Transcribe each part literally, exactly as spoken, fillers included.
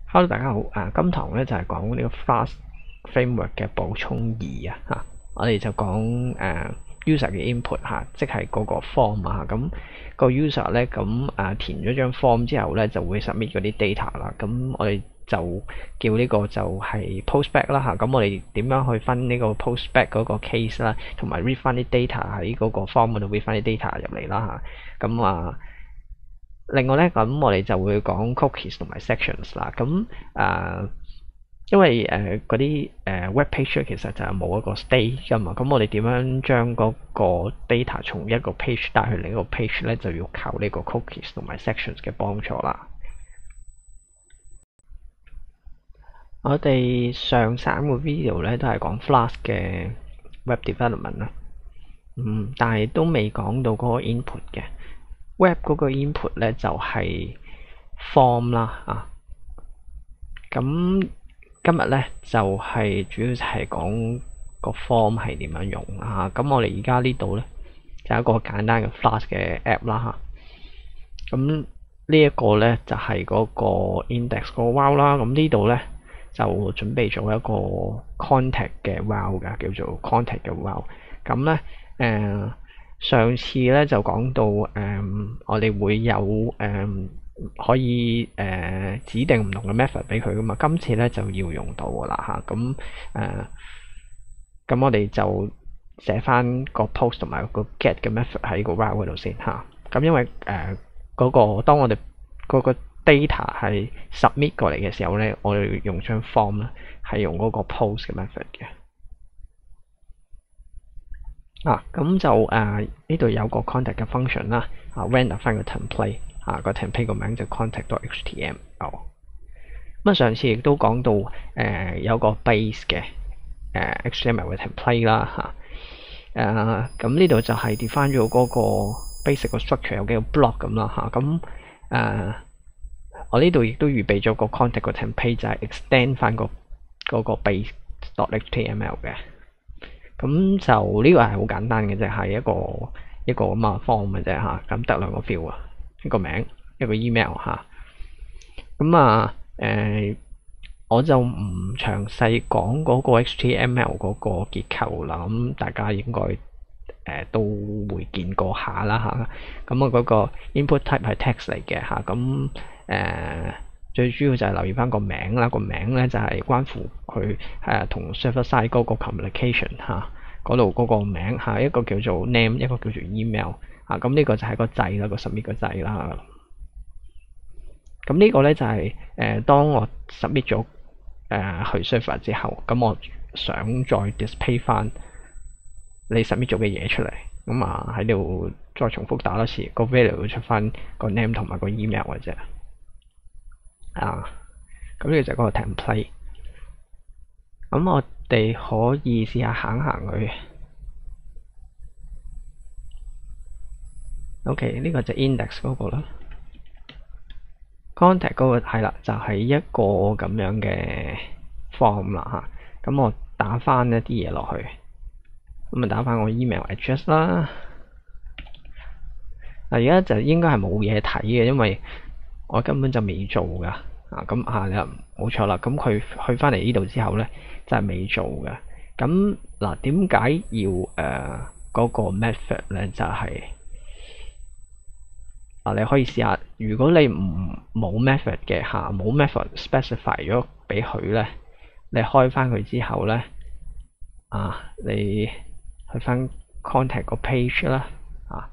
Hello，大家好。啊，今堂咧就係講呢個 Flask Framework 嘅補充二啊嚇，我哋就講誒、啊、user 嘅 input 嚇、啊，即係嗰個 form 啊。咁、個 user 咧咁啊填咗張 form 之後咧就會 submit 嗰啲 data 啦。咁我哋就叫呢個就係 postback 啦嚇。咁我哋點樣去分呢個 postback 嗰個 case 啦，同埋 read 翻啲 data 喺嗰個 form 嗰度 read 翻啲 data 入嚟啦嚇。咁啊〜另外咧，咁我哋就會講 cookies 同埋 sections 啦。咁誒、呃，因為誒嗰啲誒 web page 其實就係冇一個 state 噶嘛。咁我哋點樣將嗰個 data 從一個 page 帶去另一個 page 咧，就要靠呢個 cookies 同埋 sections 嘅幫助啦。我哋上三個 video 咧都係講 Flask 嘅 web development 啦。嗯，但係都未講到嗰個 input 嘅。Web 嗰個 input 咧就係 form 啦啊，咁今日咧就係主要係講個 form 係點樣用啊。咁我哋而家呢度咧就係一個簡單嘅 Flask 嘅 app 啦嚇。咁呢一個咧就係嗰個 index 個 wow 啦。咁呢度咧就準備咗一個 contact 嘅 wow 㗎，叫做 contact 嘅 wow。咁咧誒。上次咧就講到誒、嗯，我哋會有誒、嗯、可以誒、呃、指定唔同嘅 method 俾佢噶嘛。今次咧就要用到噶啦嚇。咁誒咁我哋就寫翻個 post 同埋個 get 嘅 method 喺個 while 嗰度先嚇。咁因為誒嗰、呃那個當我哋嗰個 data 係 submit 過嚟嘅時候咧，我哋用張 form 咧係用嗰個 post 嘅 method 嘅。啊，咁就誒呢度有個 contact 嘅 function 啦，啊 render 翻個 template， 啊個 template 個名就 contact.html。咁啊上次亦都講到誒、呃、有個 base 嘅誒、呃、H T M L 嘅 template 啦嚇，誒咁呢度就係 define 咗嗰個 basic 個 structure 有幾個 block 咁啦嚇，咁、啊、誒我呢度亦都預備咗個 contact 個 template 就係 extend 翻個嗰個 base.html 嘅。咁就呢個係好簡單嘅啫，係一個一個咁啊 form 嘅啫嚇，咁得兩個 field 啊，一個名一個 email 嚇。咁啊誒，我就唔詳細講嗰個 H T M L 嗰個結構啦，咁大家應該誒、呃、都會見過下啦嚇。咁啊嗰個 input type 係 text 嚟嘅嚇，咁誒、呃、最主要就係留意翻個名啦，個名咧就係關乎佢誒同 server side 嗰個 communication 嚇，嗰度嗰個名嚇，一個叫做 name， 一個叫做 email 嚇，咁呢個就係個掣啦，個 submit 個掣啦。咁呢個咧就係、是、誒、呃、當我 submit 咗誒、呃、去 server 之後，咁我想再 display 翻你 submit 咗嘅嘢出嚟，咁啊喺度再重複打多次，個 value 會出翻個 name 同埋個 email 嘅啫。啊，咁呢個就係嗰個 template。咁我哋可以試下行行佢。OK， 呢個就 index 嗰個啦。contact 嗰個係啦，就係、是、一個咁樣嘅 form 啦嚇。咁我打翻一啲嘢落去，咁啊打翻我 email address 啦。嗱，而家就應該係冇嘢睇嘅，因為我根本就未做噶。啊，咁啊，你冇錯啦。咁佢去翻嚟呢度之後咧，就係、是、未做嘅。咁嗱，點解要誒嗰、呃那個 method 咧？就係、是、啊，你可以試下，如果你唔冇 method 嘅嚇，冇 method specify 咗俾佢咧，你開翻佢之後咧，啊，你去翻 contact 個 page 啦，啊。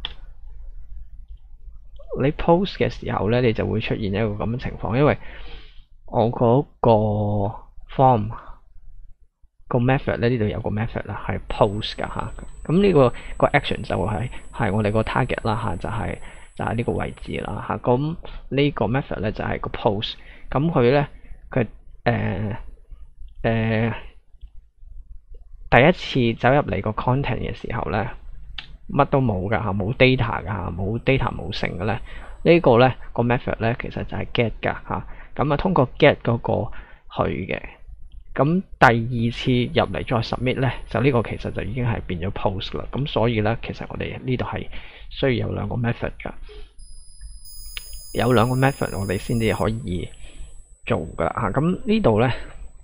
你 post 嘅時候咧，你就會出現一個咁嘅情況，因為我嗰個 form 個 method 咧，呢度有個 method 啦，係 post 噶嚇。咁呢個個 action 就係係我哋個 target 啦嚇，就係就係呢個位置啦嚇。咁呢個 method 咧就係個 post。咁佢咧佢誒誒第一次走入嚟個 content 嘅時候咧，乜都冇噶嚇，冇 data 噶嚇，冇 data 冇成嘅咧。呢個咧個 method 咧其實就係 get 噶嚇。咁啊通過 get 嗰個去嘅。咁第二次入嚟再 submit 咧，就呢個其實就已經係變咗 post 啦。咁所以咧，其實我哋呢度係需要有兩個 method 噶。有兩個 method 我哋先至可以做噶啦嚇。咁呢度咧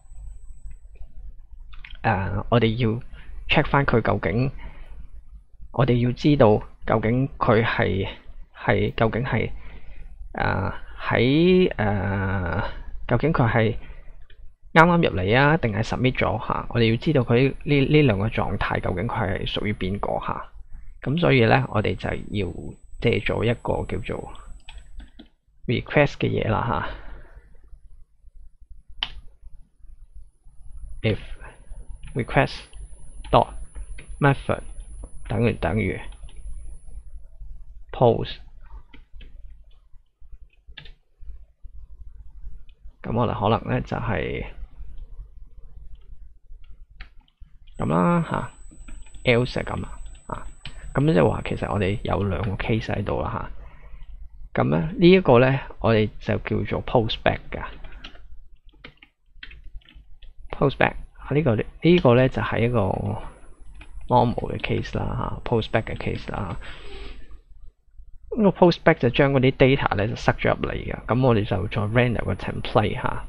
誒，我哋要 check 翻佢究竟，我哋要知道究竟佢係係究竟係誒喺誒究竟佢係啱啱入嚟啊，定係 submit 咗嚇？我哋要知道佢呢呢兩個狀態究竟佢係屬於邊個嚇？咁所以咧，我哋就要借咗一個叫做 request 嘅嘢啦嚇。if request dot method 等於等於 post， 咁我哋可能咧就係咁啦嚇 ，else 係咁啊，咁即係話其實我哋有兩個 case 喺度啦嚇，咁咧呢一個咧我哋就叫做 postback 㗎 ，postback 呢個呢呢個咧就係一個 normal 嘅 case 啦嚇 ，postback 嘅 case 啦。呢個 postback 就將嗰啲 data 咧就塞咗入嚟嘅，咁我哋就再 render 個 template 嚇。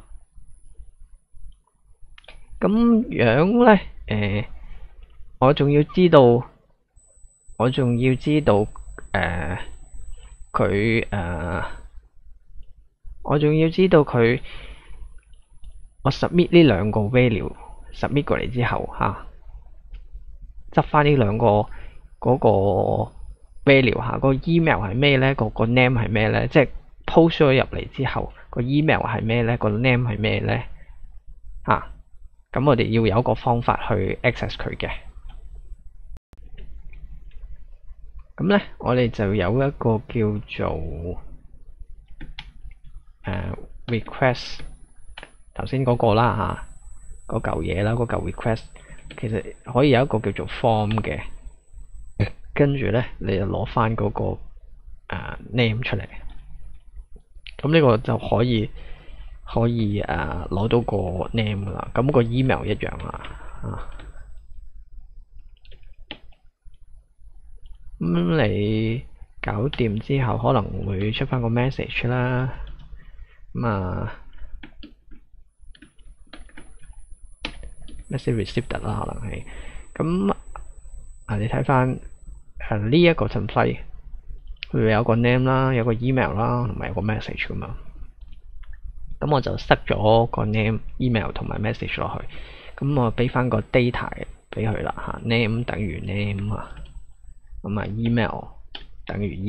咁樣咧，誒、呃，我仲要知道，我仲要知道，誒，佢誒，我仲要知道佢，我 submit 呢兩個 value submit 過嚟之後嚇，執翻呢兩個嗰、嗰個 value 嚇，個 email 係咩咧？個個 name 係咩咧？即係 post 咗入嚟之後，個 email 係咩咧？個 name 係咩咧？嚇！咁我哋要有一個方法去 access 佢嘅。咁咧，我哋就有一個叫做誒 request，頭先嗰個啦嚇，嗰嚿嘢啦，嗰嚿 request 其實可以有一個叫做 form 嘅，跟住咧你就攞翻嗰個誒 name 出嚟，咁呢個就可以。可以誒攞到個 name 噶啦，咁個 email 一樣啦，啊，咁你搞掂之後可能會出翻個 message 啦，咁啊 message received 啦，可能係，咁啊你睇翻誒呢一個 template，佢會有個 name 啦，有個 email 啦，同埋有個 message 噶嘛。咁我就塞咗個 name、email 同埋 message 落去，咁我俾翻個 data 俾佢啦嚇 ，name 等於 name 啊，咁啊 email 等於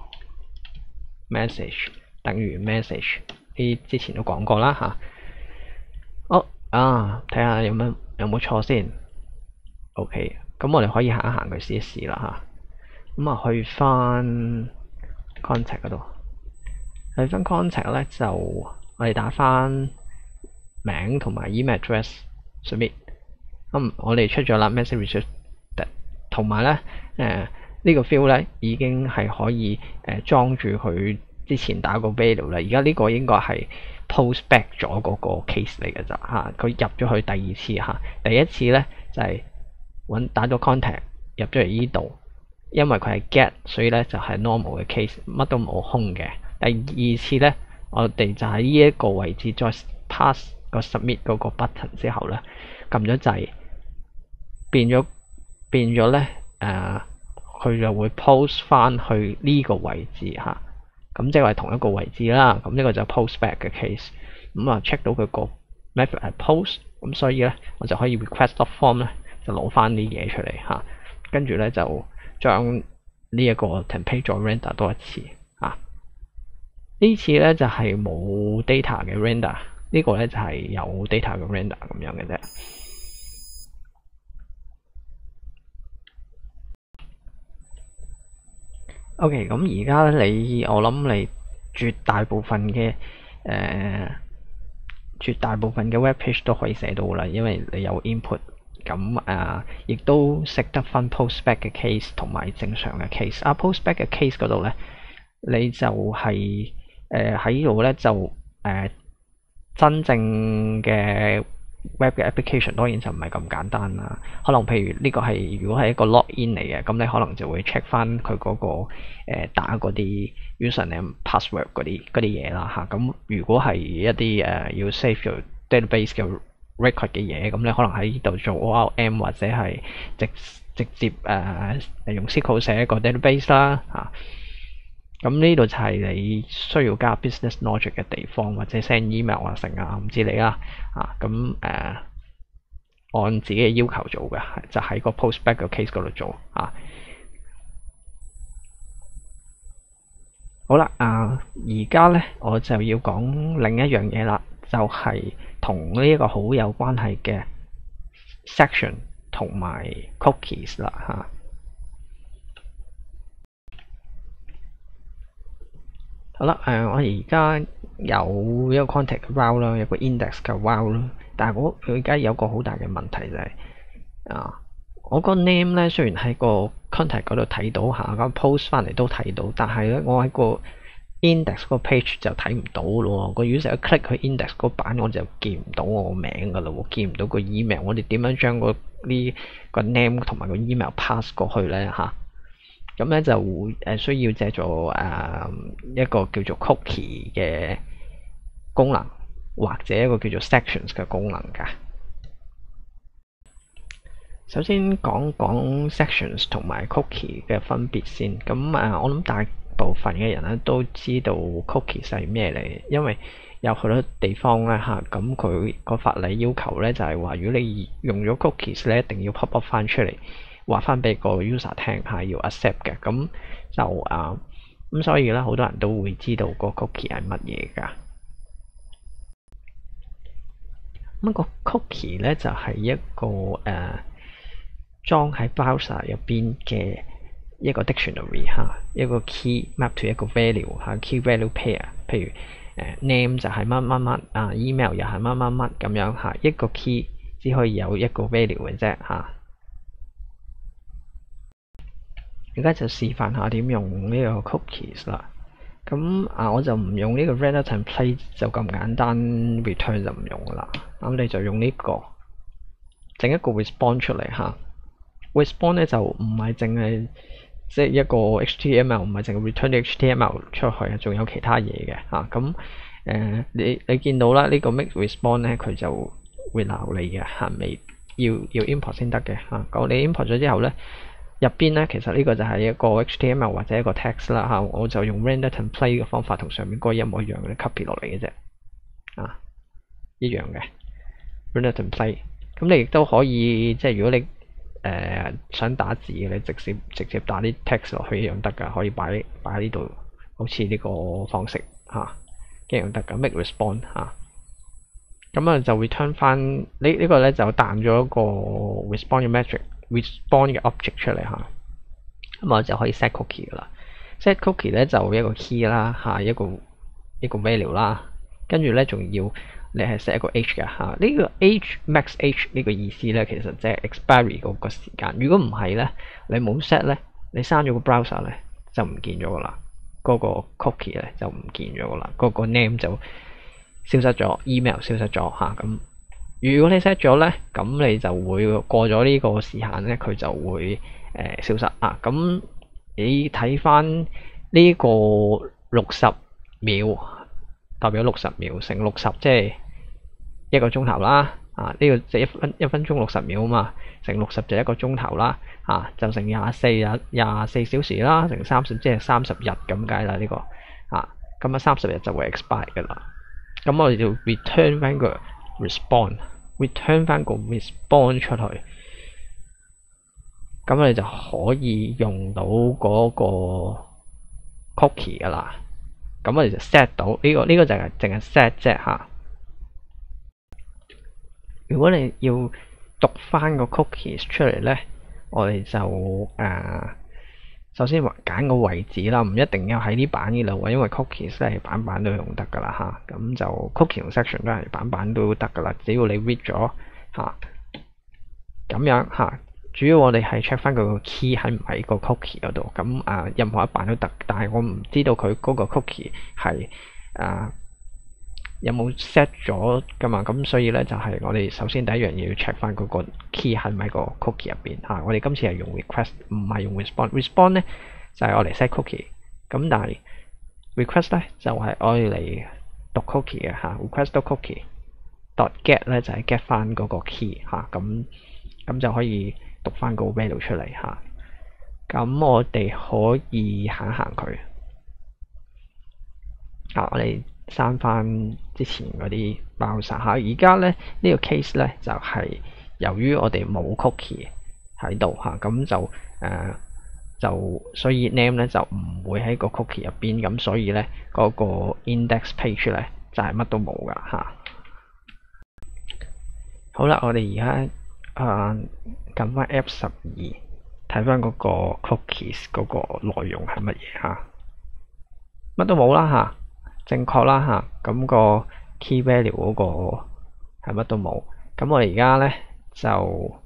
email，message 等於 message，呢之前都講過啦嚇。好啊，睇下有冇有冇錯先。OK，咁我哋可以行一行佢試一試啦嚇。咁啊去翻 contact 嗰度，去翻 contact 咧就。我哋打翻名同埋 email address submit，咁我哋出咗啦 message receipt， 同埋咧誒呢個 field 咧已經係可以誒裝住佢之前打個 value 啦。而家呢個應該係 post back 咗嗰個 case 嚟嘅咋嚇，佢入咗去第二次嚇，第一次咧就係、是、揾打咗 contact 入咗嚟呢度，因為佢係 get， 所以咧就係 normal 嘅 case， 乜都冇空嘅。第二次咧。我哋就喺呢一個位置再 pass 個 submit 嗰個 button 之後咧，撳咗掣，變咗變咗咧誒，佢、呃、就會 post 翻去呢個位置嚇，咁即係話同一個位置啦。咁呢個就 post back 嘅 case，咁啊 check 到佢個 method 係 post，咁所以咧我就可以 request dot form 咧就攞翻啲嘢出嚟嚇，跟住咧就將呢一個 template 再 render 多一次嚇。呢次咧就係、是、冇 data 嘅 render， 呢個咧就係、是、有 data 嘅 render 咁樣嘅啫。OK，咁而家咧你我諗你絕大部分嘅誒、呃、絕大部分嘅 web page 都可以寫到啦，因為你有 input，咁誒亦都識得分 postback 嘅 case 同埋正常嘅 case。啊 postback 嘅 case 嗰度咧，你就係、是。誒喺呢度咧就誒、呃、真正嘅 web 嘅 application 當然就唔係咁簡單啦。可能譬如呢個係如果係一個 login 嚟嘅，咁你可能就會 check 翻佢嗰個、呃、打嗰啲 username password 嗰啲嗰啲嘢啦嚇。咁如果係一啲誒、呃、要 save 咗 database 嘅 record 嘅嘢，咁你可能喺呢度做 O R M 或者係直直接誒、呃、用 S Q L 寫一個 database 啦嚇。咁呢度就係你需要加 business logic 嘅地方，或者 send email 啊成啊唔知你啦啊咁誒、呃、按自己嘅要求做嘅，就喺個 postback 嘅 case 嗰度做啊。好啦啊，而家咧我就要講另一樣嘢啦，就係同呢一個好有關係嘅 section 同埋 cookies 啦嚇。好啦，誒、呃，我而家有一個 contact 嘅 route 啦，有個 index 嘅 route 啦，但係我佢而家有個好大嘅問題就係、是、啊，我個 name 咧雖然喺個 contact 嗰度睇到下，咁 post 翻嚟都睇到，但係咧我喺個 index 個 page 就睇唔到咯。個 user 一 click 去 index 嗰版，我就見唔到我個名噶啦，見唔到個 email。我哋點樣將個呢個 name 同埋個 email pass 過去咧嚇？咁咧就誒需要借助誒一個叫做 cookie 嘅功能，或者一個叫做 sections 嘅功能㗎。首先講講 sections 同埋 cookie 嘅分別先。咁啊，我諗大部分嘅人咧都知道 cookies 係咩嚟，因為有好多地方咧嚇，咁佢個法例要求咧就係話，如果你用咗 cookies 咧，一定要 pop up 翻出嚟。話翻俾個 user 聽係要 accept 嘅，咁就啊咁，所以咧好多人都會知道個 cookie 係乜嘢㗎。咁個 cookie 咧就係一個誒裝喺 browser 入邊嘅一個 dictionary 嚇，一個 key map to 一個 value 嚇 key value pair。譬如誒 name 就係乜乜乜啊 ，email 又係乜乜乜咁樣嚇，一個 key 只可以有一個 value 嘅啫嚇。而家就示範下點用呢個 cookies 啦。咁啊，我就唔用呢個 render template 就咁簡單 return 就唔用啦。咁你就用呢、這個整一個 response 出嚟嚇。response 咧就唔係淨係即係一個 H T M L， 唔係淨係 return H T M L 出去，仲有其他嘢嘅嚇。咁、啊、誒、呃，你你見到啦，呢、這個 make response 咧佢就會鬧你嘅嚇，未要要 import 先得嘅嚇。咁、啊、你 import 咗之後咧。入邊咧，其實呢個就係一個 H T M L 或者一個 text 啦嚇，我就用 render template 嘅方法同上面嗰個一模一樣嘅 copy 落嚟嘅啫，啊，一樣嘅 render template。咁你亦都可以即係如果你誒、呃、想打字嘅，你直接直接打啲 text 落去一樣得㗎，可以擺擺喺呢度，好似呢個方式嚇，一樣得㗎。make response 嚇，咁啊就 return 翻呢呢個咧就彈咗一個 response 嘅 metric。response 嘅 object 出嚟嚇，咁我就可以 set cookie 噶啦。set cookie 咧就一個 key 啦嚇，一個一個 value 啦，跟住咧仲要你係 set 一個 age 嘅嚇。呢個 age max age 呢個意思咧，其實即係 expiry 嗰個時間。如果唔係咧，你冇 set 咧，你刪咗個 browser 咧就唔見咗噶啦，嗰個 cookie 咧就唔見咗噶啦，嗰個 name 就消失咗 ，email 消失咗嚇咁。如果你 set 咗咧，咁你就會過咗呢個時限咧，佢就會誒、呃、消失啊。咁你睇翻呢個六十秒，代表六十秒乘六十，即係一個鐘頭啦。啊，呢、這個即係一分一分鐘六十秒啊嘛，乘六十就一個鐘頭啦。啊，就乘廿四日廿四小時啦，乘三十即係三十日咁解啦。呢、這個啊，咁啊三十日就會 expire 噶啦。咁我哋就 return 翻個response，return 翻個 response 出去，咁你就可以用到嗰個 cookie 噶啦。咁我哋就 set 到呢、這個呢、這個就係淨係 set 啫嚇。如果你要讀翻個 cookies 出嚟咧，我哋就誒、呃、首先話揀個位置啦，唔一定要喺呢版呢度，因為 cookies 咧係版版都用得噶啦嚇。咁就 cookie 同 section 都係版版都得噶啦，只要你 read 咗嚇咁樣嚇。主要我哋係 check 翻佢個 key 喺唔喺個 cookie 嗰度。咁啊，任何一版都得，但係我唔知道佢嗰個 cookie 係啊有冇 set 咗噶嘛？咁所以咧就係、是、我哋首先第一樣嘢要 check 翻嗰個 key 係咪個 cookie 入邊嚇。我哋今次係用 request， 唔係用 respond。respond 咧就係我嚟 set cookie， 咁但係 request 咧就係我嚟讀 cookie 嘅嚇。request 讀 cookie dot get 咧就係 get 翻嗰個 key 嚇，咁咁就可以讀翻個 value 出嚟嚇。咁我哋可以行一行佢啊，我哋刪翻之前嗰啲 browser 嚇。而家咧呢個 case 咧就係由於我哋冇 cookie 喺度嚇，咁就誒就所以 name 咧就唔會喺個 cookie 入邊，咁所以咧嗰個 index page 咧就係乜都冇噶嚇。好啦，我哋而家誒撳翻 F 十二，睇翻嗰個 cookies 嗰個內容係乜嘢嚇？乜都冇啦嚇，正確啦嚇。咁個 key value 嗰個係乜都冇。咁我哋而家咧就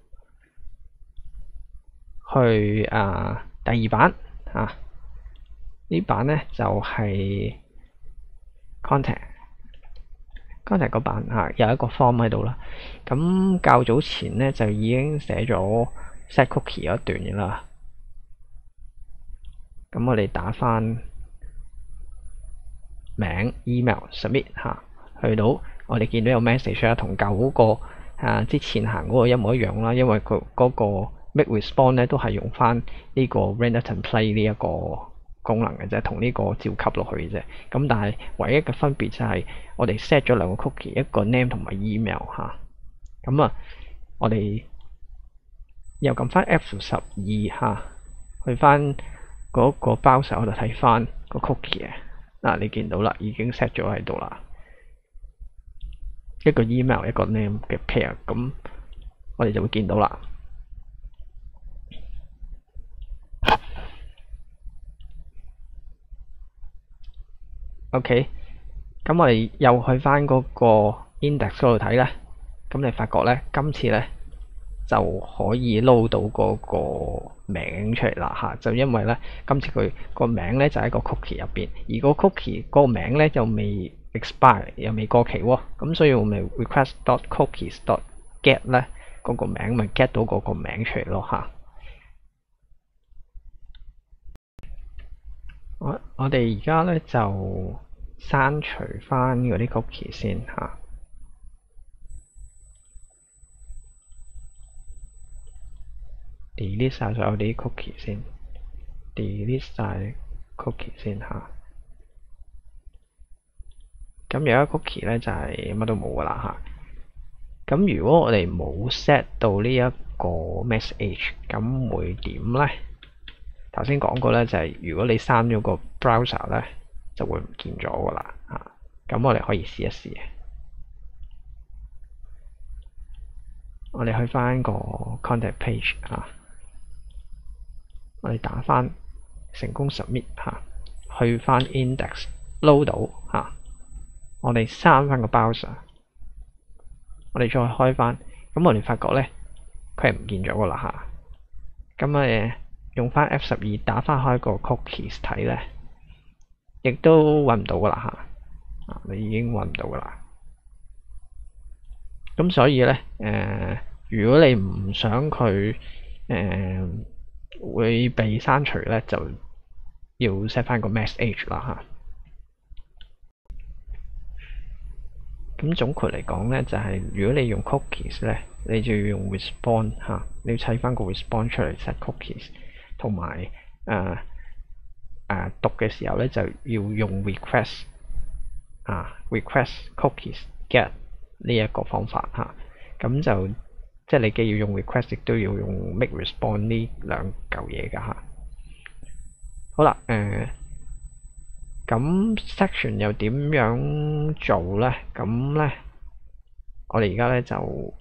去啊第二版啊，呢版咧就係 content content 嗰版嚇，有一個 form 喺度啦。咁較早前咧就已經寫咗 set cookie 嗰段嘅啦。咁我哋打翻名 email submit 嚇，去到我哋見到有 message 啦，同舊嗰個啊之前行嗰個一模一樣啦，因為佢嗰個 make response 咧都係用翻呢個 render template 呢一個功能嘅啫，同呢個照級落去嘅啫。咁但係唯一嘅分別就係我哋 set 咗兩個 cookie， 一個 name 同埋 email 嚇。咁啊，我哋又撳翻 F 十二嚇，去翻嗰個 browser 我就睇翻個 cookie 嘅。嗱，你見到啦，已經 set 咗喺度啦，一個 email 一個 name 嘅 pair， 咁我哋就會見到啦。OK， 咁我哋又去翻嗰個 index 嗰度睇咧，咁你發覺咧，今次咧就可以撈到嗰個名出嚟啦嚇，就因為咧今次佢個名咧就喺個 cookie 入邊，而個 cookie 嗰個名咧就未 expire 又未過期喎，咁所以我咪 request dot cookies dot get 咧嗰個名咪 get 到嗰個名出嚟咯嚇。我我哋而家咧就刪除翻嗰啲 cookie 先嚇。delete 晒所有啲 cookie 先 ，delete 晒 cookie 先嚇。咁有一個 cookie 咧就係乜都冇噶啦嚇。咁如果我哋冇 set 到呢一個 message， 咁會點咧？頭先講過咧，就係如果你刪咗個 browser 咧，就會唔見咗噶啦嚇。咁我哋可以試一試。我哋去翻個 contact page 嚇。我哋打翻成功 submit 嚇，去翻 index load 到嚇，我哋刪翻個 browser， 我哋再開翻，咁我哋發覺咧佢係唔見咗噶啦嚇。咁誒用翻 F 十二打翻開個 cookies 睇咧，亦都揾唔到噶啦嚇，啊你已經揾唔到噶啦。咁所以咧誒、呃，如果你唔想佢誒，呃會被刪除咧，就要 set 翻個 message 啦嚇。咁總括嚟講咧，就係、是、如果你用 cookies 咧，你就要用 respond 嚇，你要砌翻個 respond 出嚟 set cookies，同埋誒誒讀嘅時候咧就要用 request 啊 request cookies get 呢一個方法嚇。咁就即係你既要用 request， 亦都要用 make response 呢兩嚿嘢㗎嚇。好啦，誒，咁 section 又點樣做咧？咁咧，我哋而家咧就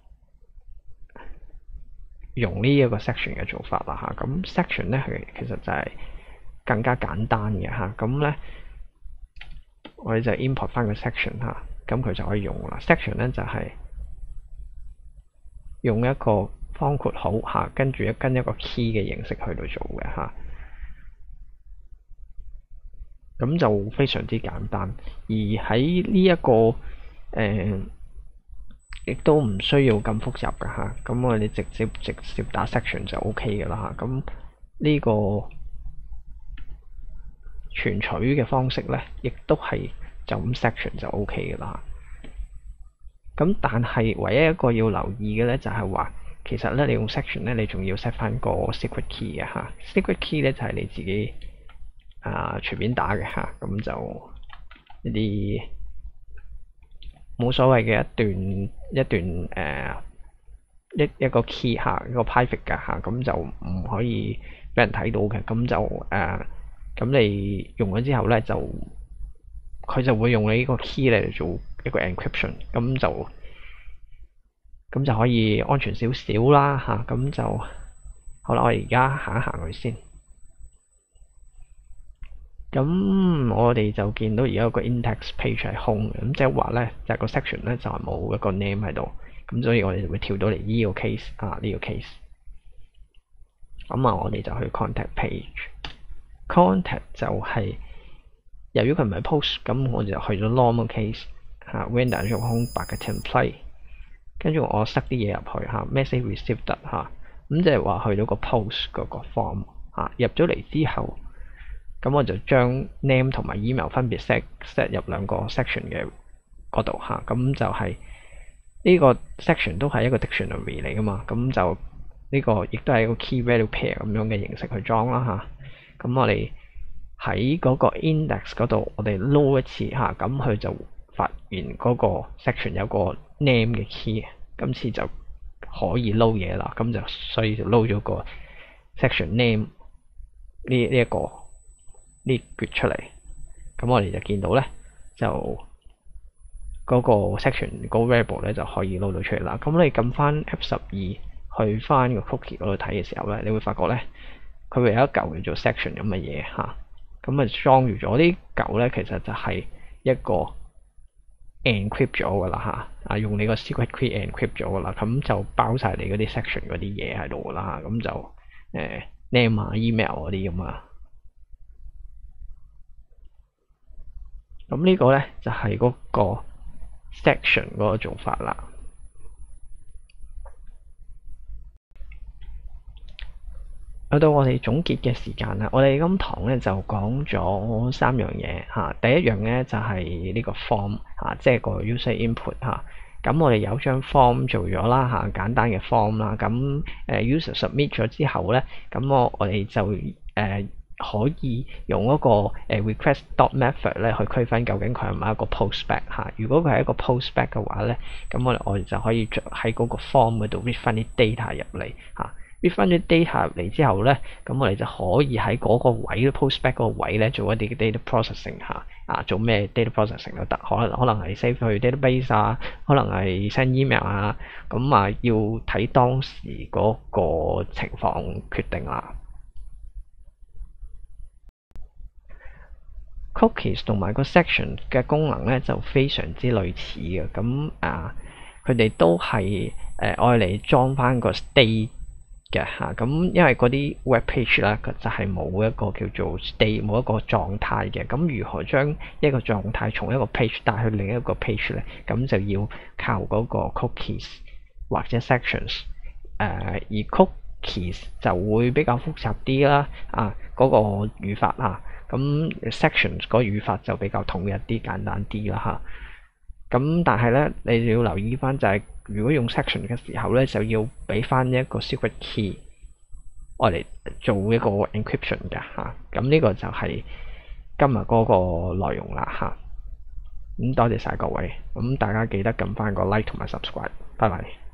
用呢一個 section 嘅做法啦嚇。咁 section 咧係其實就係更加簡單嘅嚇。咁咧，我哋就 import 翻個 section 嚇，咁佢就可以用啦。section 咧就係用一個方括號嚇，跟住一跟一個 key 嘅形式去到做嘅嚇，咁就非常之簡單。而喺呢一個誒亦都唔需要咁複雜㗎嚇。咁我哋直接直接打 section 就 O K 㗎啦嚇。咁呢個存取嘅方式咧，亦都係就咁 section 就 O K 㗎啦。咁但係唯一一個要留意嘅咧，就係話其實咧你用 section 咧，你仲要 set 翻個 secret key 嘅嚇。secret key 咧就係你自己啊隨便打嘅嚇。咁就一啲冇所謂嘅一段一段誒、呃、一一個 key 嚇，一個 private 㗎嚇。咁就唔可以俾人睇到嘅。咁就誒咁、呃、你用咗之後咧，就佢就會用你呢個 key 嚟做一個 encryption， 咁就咁就可以安全少少啦嚇。咁就好啦，我而家行一行佢先。咁我哋就見到而家有個 index page 係空嘅，咁即係話咧，就係個 section 咧就係冇一個 name 喺度，咁所以我哋就會跳到嚟呢個 case 啊，呢個 case。咁啊，我哋就去 contact page。contact 就係由於佢唔係 post，咁我就去咗 normal case 嚇 ，render 咗個空白嘅 template， 跟住我塞啲嘢入去嚇 ，message received 嚇，咁即係話去到個 post 嗰個 form 嚇，入咗嚟之後。咁我就將 name 同埋 email 分別 set set 入兩個 section 嘅嗰度嚇，咁就係呢個 section 都係一個 dictionary 嚟噶嘛，咁就呢個亦都係一個 key value pair 咁樣嘅形式去裝啦嚇。咁我哋喺嗰個 index 嗰度，我哋 load 一次嚇，咁佢就發現嗰個 section 有個 name 嘅 key， 今次就可以 load 嘢啦。咁就所以就 load 咗個 section name 呢呢一個。呢橛出嚟，咁我哋就見到咧，就嗰個 section 嗰個 variable 咧就可以撈到出嚟啦。咁你撳翻 F 十二去翻個 cookie 嗰度睇嘅時候咧，你會發覺咧，佢會有一嚿叫做 section 咁嘅嘢嚇，咁啊裝住咗呢嚿咧，其實就係一個 encrypt 咗噶啦嚇，啊用你個 secret key encrypt 咗噶啦，咁就包晒你嗰啲 section 嗰啲嘢喺度噶啦嚇，咁就誒、呃、name 啊 email 嗰啲咁啊。咁呢個咧就係嗰個 section 嗰個做法啦。去到我哋總結嘅時間啦，我哋今堂咧就講咗三樣嘢嚇。第一樣咧就係呢個 form 嚇，即係個 user input 嚇。咁我哋有張 form 做咗啦嚇，簡單嘅 form 啦。咁誒 user submit 咗之後咧，咁我我哋就誒。呃可以用嗰個 request dot method 咧去區分究竟佢係咪一個 postback 嚇。如果佢係一個 postback 嘅話咧，咁我哋我哋就可以喺嗰個 form 嗰度 read 翻啲 data 入嚟嚇。read 翻啲 data 入嚟之後咧，咁我哋就可以喺嗰個位 postback 嗰個位咧做一啲 data processing 嚇。啊，做咩 data processing 都得，可能可能係 save 去 database 啊，可能係 send email 啊，咁啊要睇當時嗰個情況決定啦。Cookies 同埋個 section 嘅功能咧就非常之類似嘅，咁啊佢哋都係誒愛嚟裝翻個 state 嘅嚇，咁因為嗰啲 web page 咧就係冇一個叫做 state 冇一個狀態嘅，咁如何將一個狀態從一個 page 帶去另一個 page 咧？咁就要靠嗰個 cookies 或者 sections， 誒、呃、而 cookies 就會比較複雜啲啦，啊嗰、嗰個語法啊。咁 sections 個語法就比較統一啲、簡單啲啦嚇。咁但係咧，你要留意翻就係、是，如果用 section 嘅時候咧，就要俾翻一個 secret key，我嚟做一個 encryption 嘅嚇。咁呢個就係今日嗰個內容啦嚇。咁多謝晒各位，咁大家記得撳翻個 like 同埋 subscribe，拜拜。